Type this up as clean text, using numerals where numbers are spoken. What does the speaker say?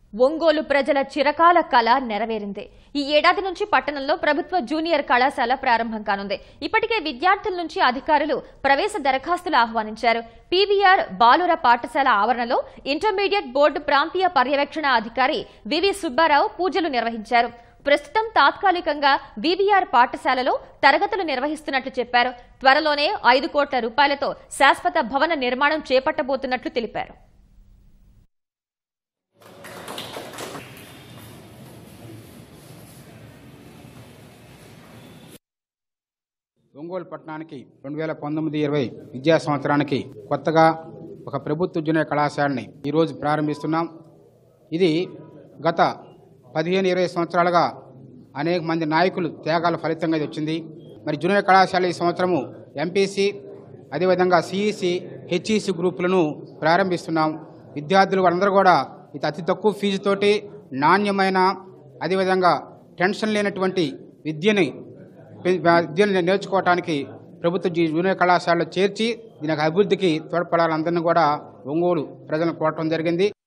ఒంగోలు ప్రజల చిరకాల కళ నెరవేరింది. ఈ ఏడాది నుంచి పట్టణంలో ప్రభుత్వ జూనియర్ కళాశాల ప్రారంభం కానుంది. ఇప్పటికే విద్యార్థుల నుంచి అధికారులు ప్రవేశ దరఖాస్తులు ఆహ్వానించారు. పీవీఆర్ బాలుర పాఠశాల ఆవరణలో ఇంటర్మీడియట్ బోర్డు ప్రాంతీయ పర్యవేక్షణ అధికారి వివి సుబ్బారావు పూజలు నిర్వహించారు. ప్రస్తుతం తాత్కాలికంగా వీవీఆర్ పాఠశాలలో తరగతులు నిర్వహిస్తున్నట్లు చెప్పారు. త్వరలోనే 5 కోట్ల రూపాయలతో శాశ్వత భవన నిర్మాణం చేపట్టబోతున్నట్లు తెలిపారు. ఒంగోలు పట్టణానికి 2019-20 విద్యా సంవత్సరానికి కొత్తగా ఒక ప్రభుత్వ జూనియర్ కళాశాలని ఈరోజు ప్రారంభిస్తున్నాం. ఇది గత 15-20 సంవత్సరాలుగా అనేక మంది నాయకులు త్యాగాల ఫలితంగా ఇది వచ్చింది. మరి జూనియర్ కళాశాల ఈ సంవత్సరము ఎంపీసీ అదేవిధంగా సిఈసి హెచ్ఈసి గ్రూపులను ప్రారంభిస్తున్నాం. విద్యార్థులు వాళ్ళందరూ కూడా ఇది అతి తక్కువ ఫీజుతోటి నాణ్యమైన అదేవిధంగా టెన్షన్ లేనటువంటి విద్యను నేర్చుకోవడానికి ప్రభుత్వ జూనియర్ కళాశాలలో చేర్చి దీని అభివృద్ధికి తోడ్పడాలందరినీ కూడా ఒంగోలు ప్రజలను కోరటం జరిగింది.